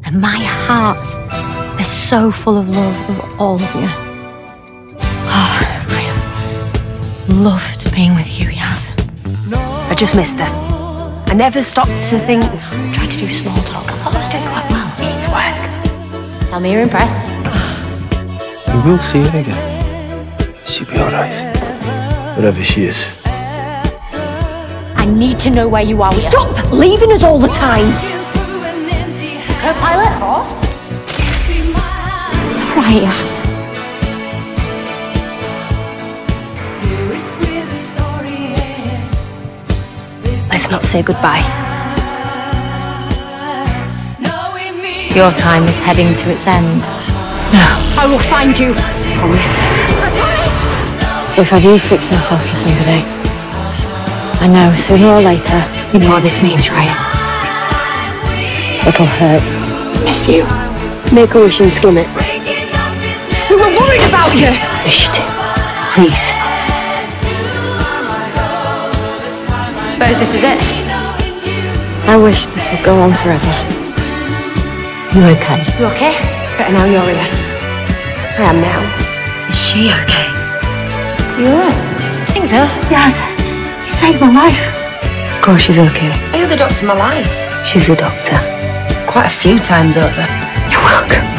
And my heart is so full of love of all of you. Oh, I have loved being with you, Yaz. I just missed her. I never stopped to think, tried to do small talk. I thought I was doing quite well. It's work. Tell me you're impressed. You will see her again. She'll be all right. Whatever she is. I need to know where you are. Stop leaving us all the time. Co-pilot? Horse? It's all right, Yaz. Let's not say goodbye. Your time is heading to its end. No. I will find you. Promise. I promise. If I do fix myself to somebody, I know sooner or later, you know what this means, right? It'll hurt. Miss you. Make a wish and skim it. We were worried about you. Wish to. Please. Suppose this is it. I wish this would go on forever. You okay? You okay? Better now you're here. I am now. Is she okay? You alright? I think so. Yes. You saved my life. Of course she's okay. Are you the doctor of my life? She's the doctor. Quite a few times over. You're welcome.